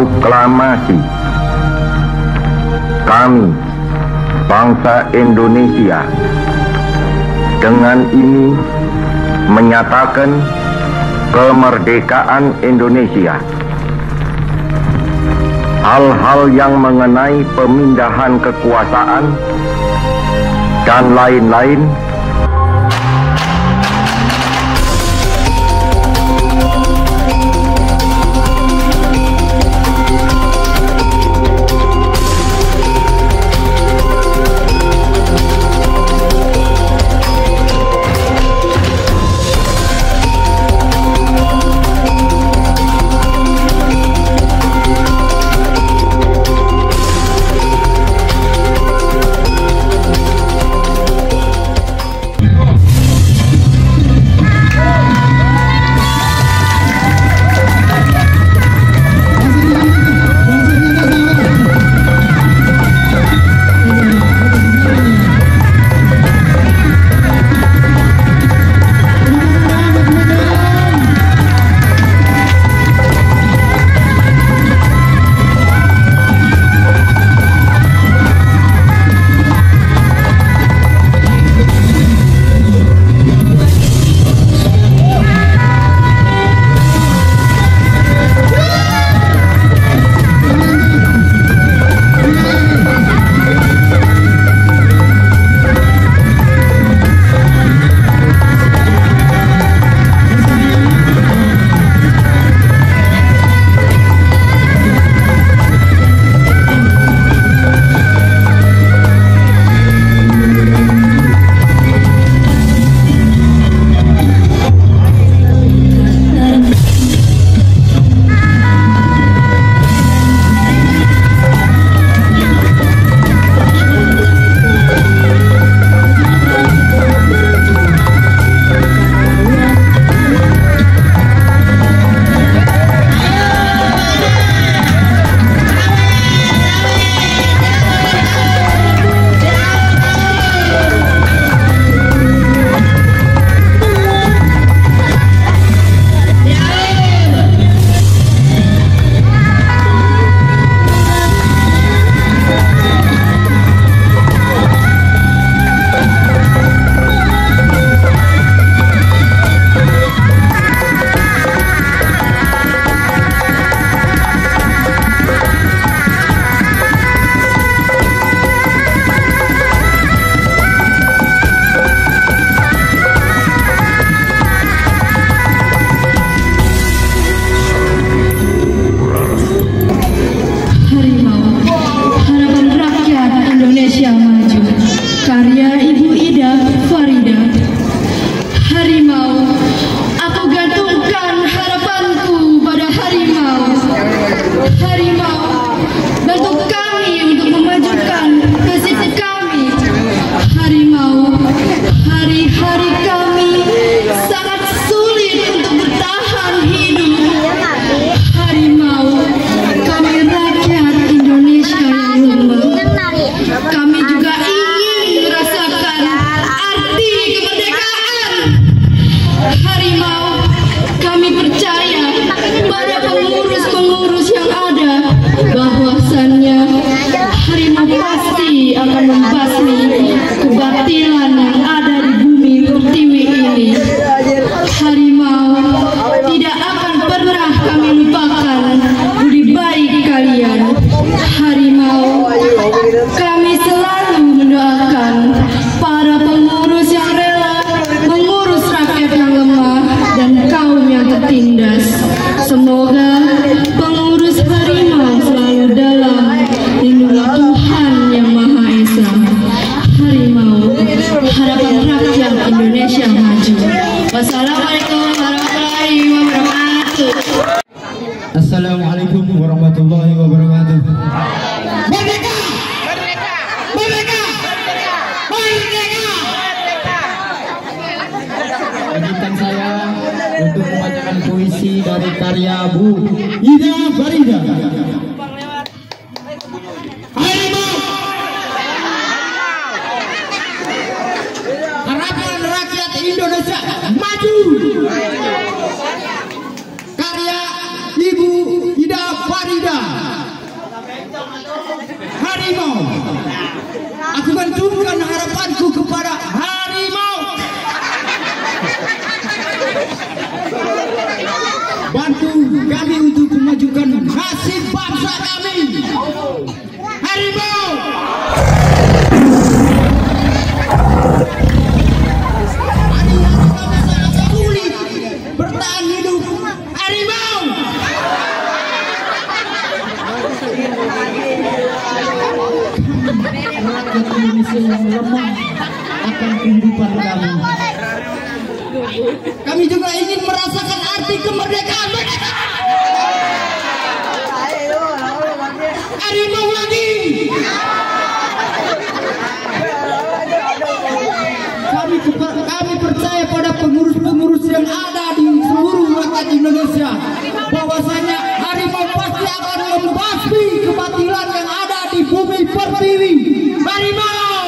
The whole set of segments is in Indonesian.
Proklamasi kami, bangsa Indonesia, dengan ini menyatakan kemerdekaan Indonesia. Hal-hal yang mengenai pemindahan kekuasaan dan lain-lain Assalamualaikum warahmatullahi wabarakatuh. Merdeka! Merdeka! Merdeka! Merdeka! Izinkan saya untuk membacakan puisi dari karya Bu Ida Farida. Harapan rakyat Indonesia maju. Karya Ibu Ida Farida. Farida. Harimau. Aku gantungkan harapanku kepada harimau. Bantu kami untuk memajukan nasib bangsa kami. Harimau. Hari-hari kami sangat sulit bertahan hidup. Harimau. Rakyat Indonesia yang lemah akan kehidupan kami. Kami juga ingin merasakan arti kemerdekaan. Harimau lagi. Kami percaya pada pengurus-pengurus yang ada di seluruh rakyat Indonesia bahwasanya harimau pasti akan membasmi kebatilan yang ada di bumi pertiwi. Harimau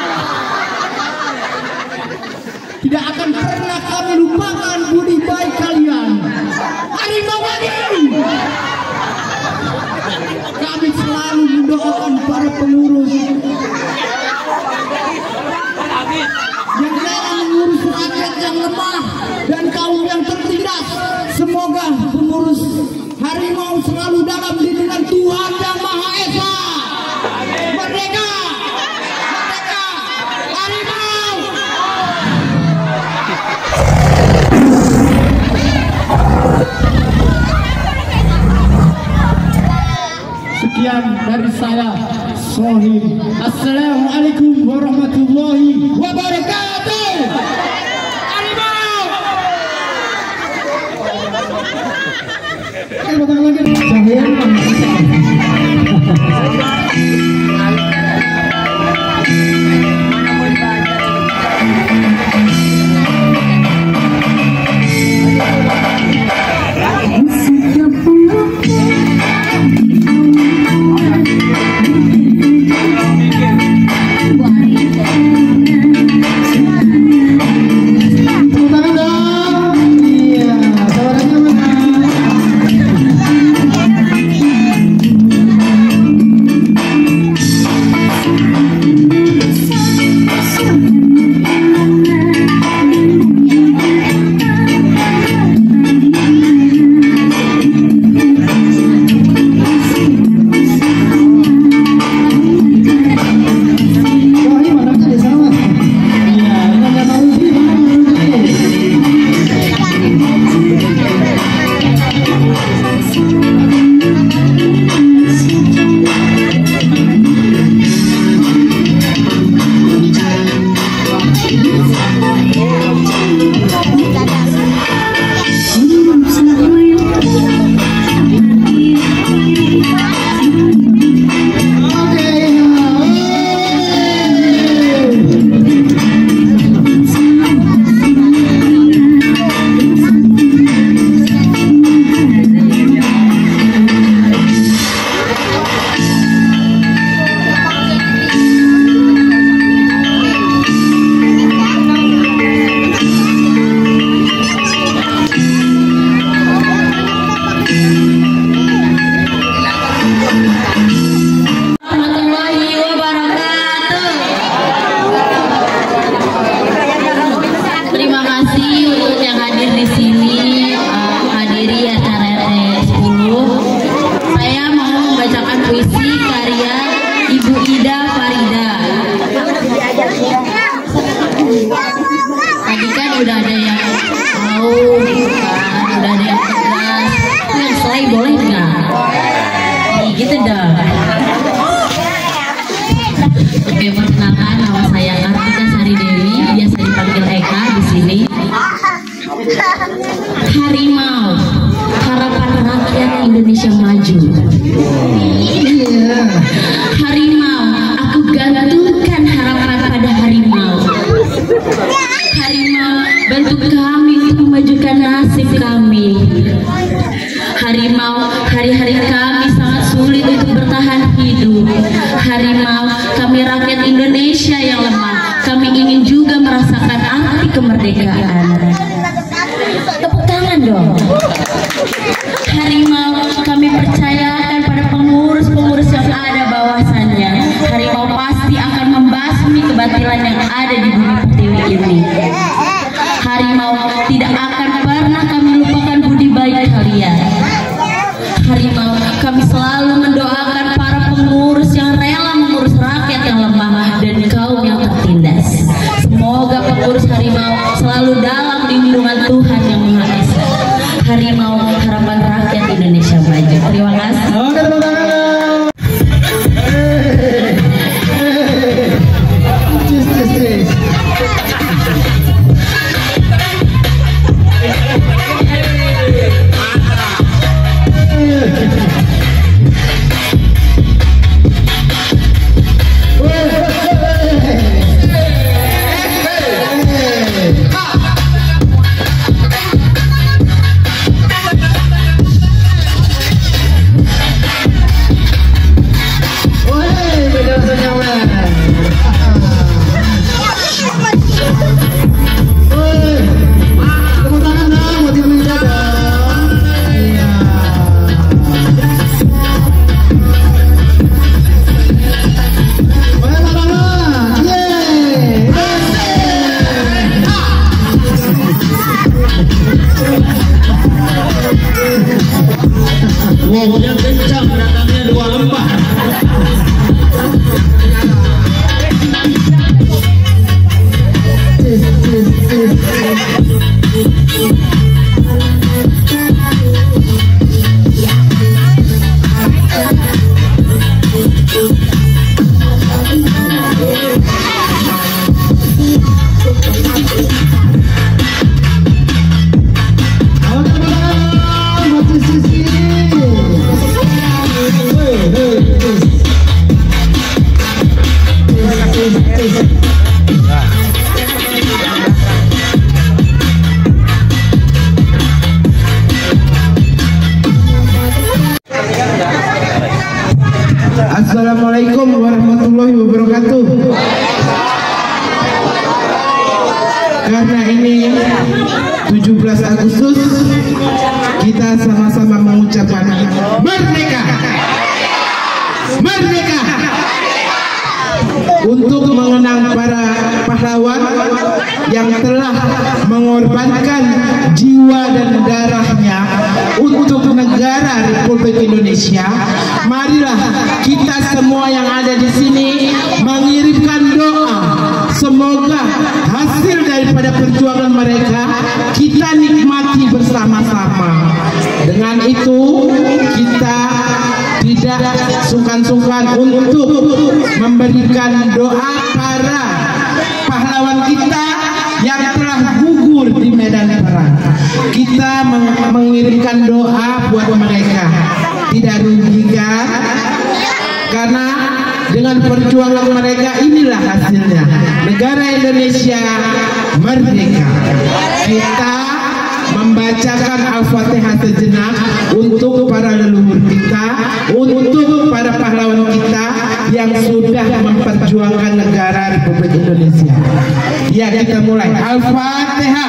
tidak akan pernah kami lupakan budi baik kalian. Harimau lagi. Kami selalu mendoakan para pengurus yang rela mengurus rakyat yang lemah dan kaum yang tertindas. Semoga pengurus harimau selalu dalam lindungan Tuhan Yang Maha Esa. Merdeka! Merdeka! Harimau! Sekian dari saya, Sohib. Assalamualaikum warahmatullahi wabarakatuh. Harimau. Tadi kan udah ada yang mau, udah ada yang tegas. Yang selai boleh nggak? Gitu dong. Oke, perkenalkan nama saya Kartika Sari Dewi, biasa dipanggil Eka di sini. Harimau, harapan rakyat Indonesia maju. Harimau, aku gantungkan harapan pada harimau. Harimau, bantu kami untuk memajukan nasib kami. Harimau, hari-hari kami sangat sulit untuk bertahan hidup. Harimau, kami rakyat Indonesia yang lemah. Kami ingin juga merasakan arti kemerdekaan. Tepuk tangan dong. Harimau, kami percaya akan Harimau Harapan Rakyat Indonesia Maju. Terima kasih. Oke, tepuk tangan. Yang kencang datangnya 2 lembar. Assalamualaikum warahmatullahi wabarakatuh. Karena ini 17 Agustus, kita sama-sama mengucapkan merdeka, merdeka, untuk mengenang para pahlawan yang telah mengorbankan jiwa dan darahnya untuk negara Republik Indonesia. Marilah kita semua yang ada di sini mengirimkan doa, semoga hasil daripada perjuangan mereka kita nikmati bersama-sama. Dengan itu kita tidak sungkan-sungkan untuk memberikan doa para pahlawan kita yang telah gugur di medan perang. Kita mengirimkan doa buat mereka, tidak rugikan, karena dengan perjuangan mereka inilah hasilnya negara Indonesia merdeka. Kita membacakan Al-Fatihah sejenak untuk para leluhur kita, untuk para pahlawan kita yang sudah memperjuangkan negara Republik Indonesia. Ya, kita mulai Al-Fatihah.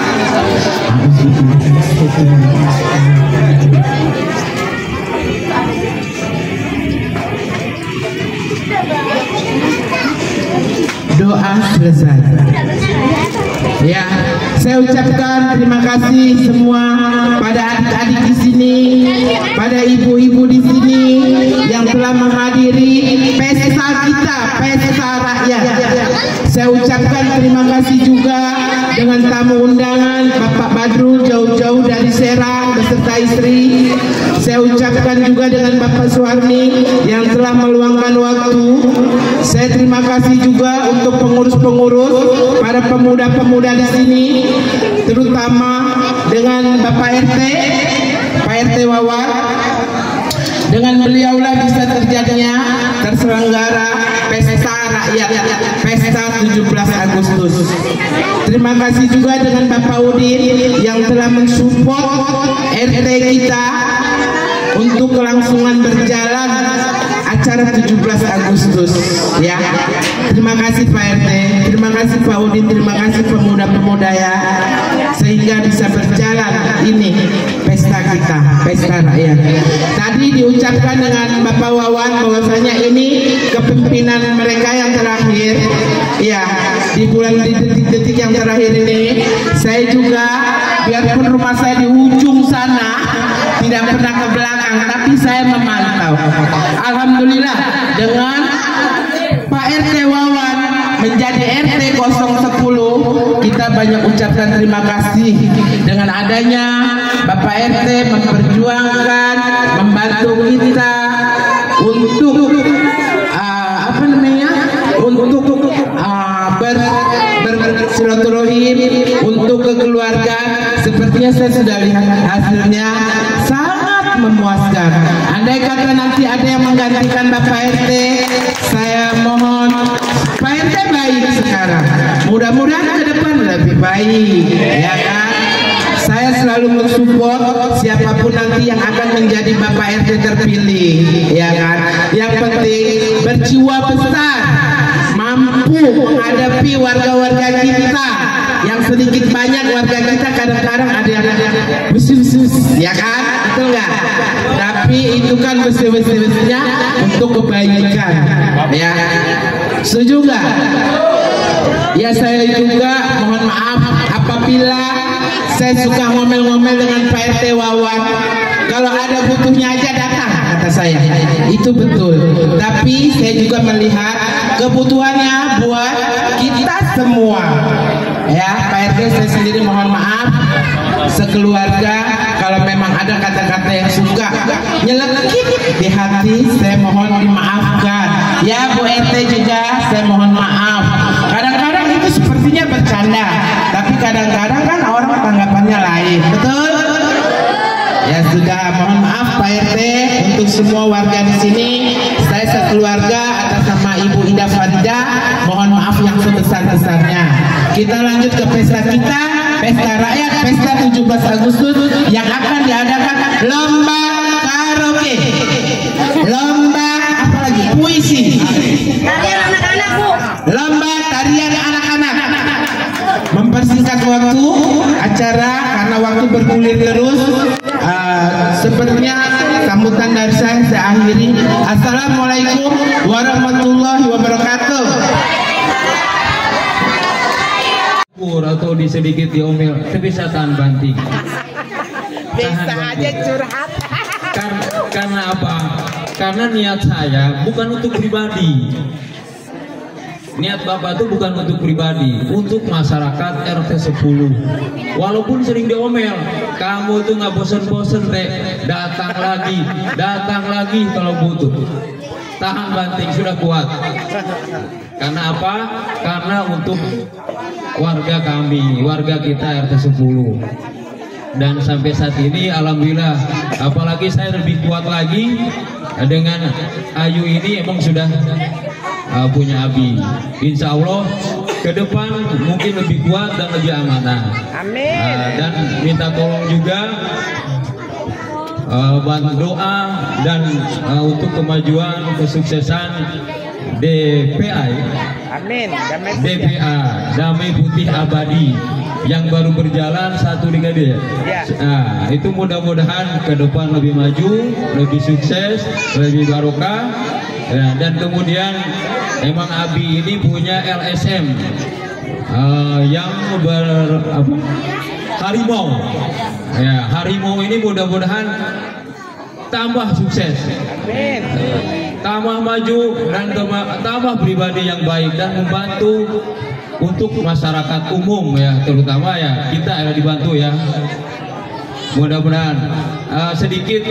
Doa selesai. Ya, saya ucapkan terima kasih semua pada adik-adik di sini, pada ibu-ibu di sini yang telah menghadiri pesta kita, pesta rakyat. Saya ucapkan terima kasih juga dengan tamu undangan Bapak Badrul jauh-jauh dari Serang beserta istri. Saya ucapkan juga dengan Bapak Suharni yang telah meluangkan waktu. Saya terima kasih juga untuk pengurus-pengurus, para pemuda-pemuda di sini, terutama dengan Bapak RT, Pak RT Wawan. Dengan beliaulah bisa terjadinya terselenggara pesta rakyat, pesta 17 Agustus. Terima kasih juga dengan Bapak Udin yang telah mensupport RT kita untuk kelangsungan berjalan acara 17 Agustus. Ya, terima kasih Pak RT, terima kasih Pak Udin, terima kasih pemuda-pemuda ya, sehingga bisa berjalan ini pesta kita, pesta rakyat. Tadi diucapkan dengan Bapak Wawan bahwasanya ini kepemimpinan mereka yang terakhir. Ya, di bulan di detik-detik yang terakhir ini, saya juga biarpun rumah saya di ujung sana, tidak pernah ke belakang, tapi saya memantau. Alhamdulillah dengan Pak RT Wawan menjadi RT 010, kita banyak ucapkan terima kasih dengan adanya Bapak RT memperjuangkan, membantu kita untuk untuk bersilaturahim, untuk kekeluargaan. Sepertinya saya sudah lihat hasilnya sangat memuaskan. Andai kata nanti ada yang menggantikan Bapak RT, saya mohon Pak RT baik sekarang, mudah-mudahan ke depan lebih baik, ya kan? Saya selalu mensupport siapapun nanti yang akan menjadi Bapak RT terpilih, ya kan? Yang penting berjiwa besar, mampu menghadapi warga-warga kita yang sedikit banyak. Warga kita kadang-kadang ada yang besus-besus, ya kan? Betul nggak? Tapi itu kan besus-besusnya untuk kebaikan, ya. Setuju nggak? Ya, saya juga mohon maaf apabila saya suka ngomel-ngomel dengan Pak RT Wawan. Kalau ada butuhnya aja datang, kata saya. Itu betul. Tapi saya juga melihat kebutuhannya buat kita semua. Ya, Pak RT, saya sendiri mohon maaf sekeluarga kalau memang ada kata-kata yang suka nyelekit di hati, saya mohon dimaafkan. Ya, Bu RT juga saya mohon maaf. Kadang-kadang itu sepertinya bercanda, tapi kadang-kadang kan orang tanggapannya lain. Betul? Ya sudah, mohon maaf Pak RT untuk semua warga di sini. Saya sekeluarga atas nama Ibu Indah Farida mohon maaf yang sebesar-besarnya. Kita lanjut ke pesta kita, pesta rakyat, pesta 17 Agustus yang akan diadakan lomba karaoke, lomba apa lagi? Puisi, tarian anak-anak, Bu. Lomba tarian anak-anak. Mempersingkat waktu acara karena waktu bergulir terus. Sepertinya sambutan dari saya akhiri. Assalamualaikum warahmatullahi wabarakatuh. Atau sedikit diomel, tapi saya tahan banting. Bisa aja curhat. Karena apa? Karena niat saya bukan untuk pribadi. Niat Bapak itu bukan untuk pribadi, untuk masyarakat RT 10. Walaupun sering diomel, kamu itu nggak bosen-bosen teh, datang lagi kalau butuh. Tahan banting, sudah kuat. Karena apa? Karena untuk warga kami, warga kita RT 10. Dan sampai saat ini alhamdulillah, apalagi saya lebih kuat lagi dengan Ayu ini, emang sudah punya Abi. Insya Allah ke depan mungkin lebih kuat dan lebih amanah. Amin. Dan minta tolong juga bantu doa dan untuk kemajuan kesuksesan DPA. Amin. DPA, Damai Putih Abadi, yang baru berjalan 1 dekade. Nah, itu mudah-mudahan ke depan lebih maju, lebih sukses, lebih barokah. Ya, dan kemudian emang Abi ini punya LSM yang harimau. Ya, harimau ini mudah-mudahan tambah sukses, tambah maju dan tambah pribadi yang baik dan membantu untuk masyarakat umum, ya, terutama ya kita yang dibantu, ya. Mudah-mudahan sedikit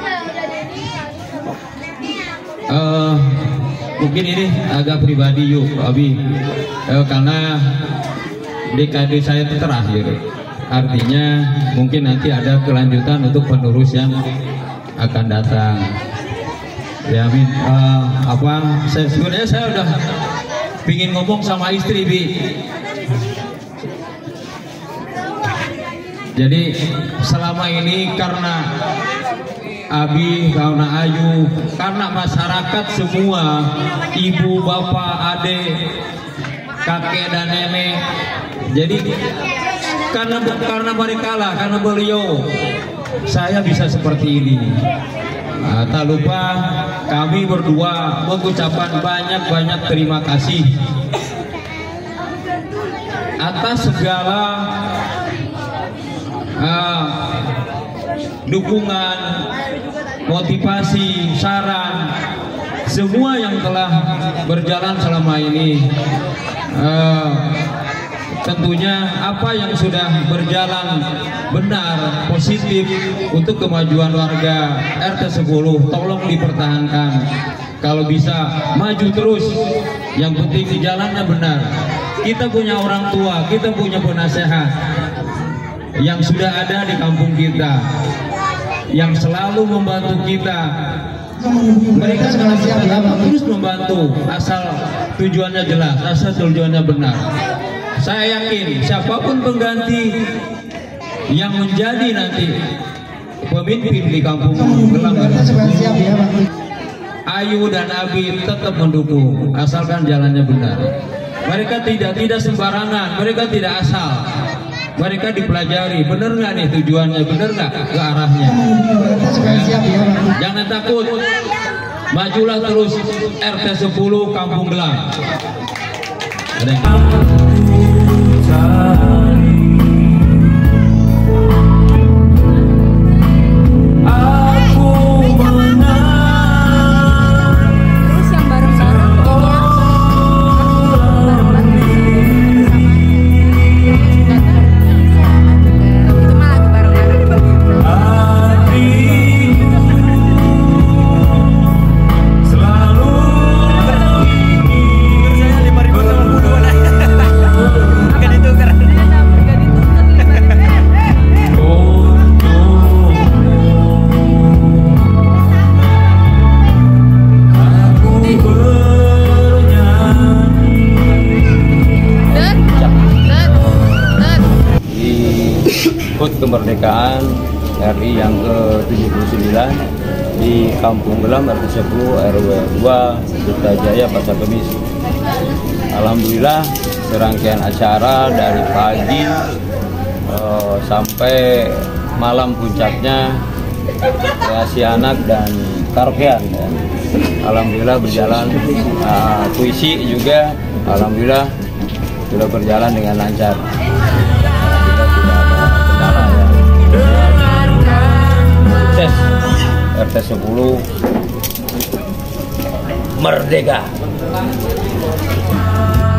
mungkin ini agak pribadi yuk Abi, karena dekade saya itu terakhir, artinya mungkin nanti ada kelanjutan untuk penerus yang akan datang. Ya Amin. Sebenarnya saya udah pingin ngomong sama istri, Bi. Jadi selama ini karena Abi, karena Ayu, karena masyarakat semua, ibu, bapak, adik, kakek dan nenek. Jadi karena mereka lah, karena beliau, saya bisa seperti ini. Tak lupa kami berdua mengucapkan banyak-banyak terima kasih atas segala dukungan, motivasi, saran, semua yang telah berjalan selama ini. tentunya apa yang sudah berjalan benar, positif untuk kemajuan warga RT 10 tolong dipertahankan. Kalau bisa maju terus, yang penting di jalannya benar. Kita punya orang tua, kita punya penasehat yang sudah ada di kampung kita, yang selalu membantu kita. Mereka terus membantu asal tujuannya jelas, asal tujuannya benar. Saya yakin siapapun pengganti yang menjadi nanti pemimpin di kampung Gelam, Ayu dan Abi tetap mendukung asalkan jalannya benar. Mereka tidak sembarangan, mereka tidak asal. Mereka dipelajari, benar nggak nih tujuannya, benar nggak ke arahnya. Jangan takut, majulah terus RT 10 Kampung Gelam. Kemerdekaan RI yang ke-79 di Kampung Gelam RT 10 RW 2 Sutajaya Pasar Kemis. Alhamdulillah serangkaian acara dari pagi sampai malam puncaknya kreasi anak dan karaokean ya. Alhamdulillah berjalan, puisi juga alhamdulillah sudah berjalan dengan lancar. Sukses RT 10 merdeka.